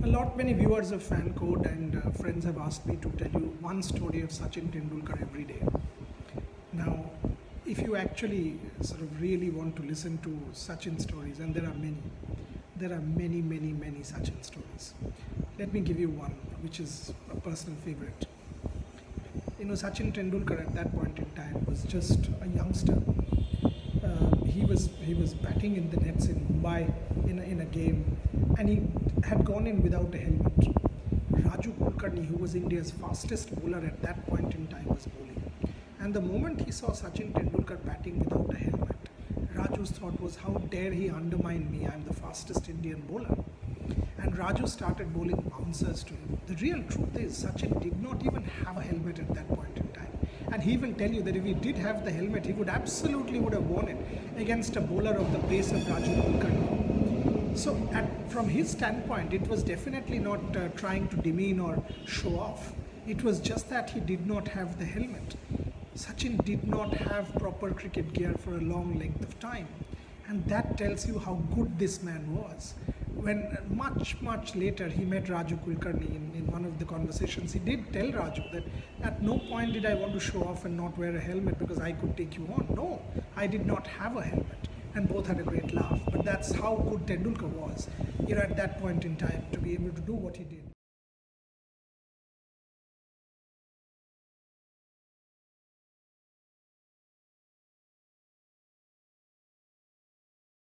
A lot many viewers of FanCode and friends have asked me to tell you one story of Sachin Tendulkar every day. Now, if you actually sort of really want to listen to Sachin stories, and there are many Sachin stories. Let me give you one, which is a personal favorite. You know, Sachin Tendulkar at that point in time was just a youngster. He was batting in the nets in Mumbai in a game, and he had gone in without a helmet. Raju Kulkarni, who was India's fastest bowler at that point in time, was bowling. And the moment he saw Sachin Tendulkar batting without a helmet, Raju's thought was, how dare he undermine me? I'm the fastest Indian bowler. And Raju started bowling bouncers to him. The real truth is, Sachin did not even have a helmet at that point in time. And he will tell you that if he did have the helmet, he would have won it against a bowler of the pace of Raju Kulkarni. So from his standpoint, it was definitely not trying to demean or show off. It was just that he did not have the helmet. Sachin did not have proper cricket gear for a long length of time. And that tells you how good this man was. When much later he met Raju Kulkarni in one of the conversations, he did tell Raju that at no point did I want to show off and not wear a helmet because I could take you on. No, I did not have a helmet. And both had a great laugh. But that's how good Tendulkar was, you know, at that point in time, to be able to do what he did.